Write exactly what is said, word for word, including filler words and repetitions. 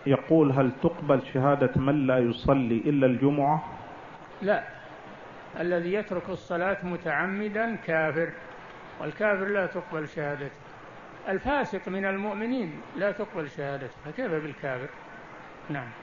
يقول: هل تقبل شهادة من لا يصلي إلا الجمعة؟ لا، الذي يترك الصلاة متعمدا كافر، والكافر لا تقبل شهادته. الفاسق من المؤمنين لا تقبل شهادته، فكيف بالكافر؟ نعم.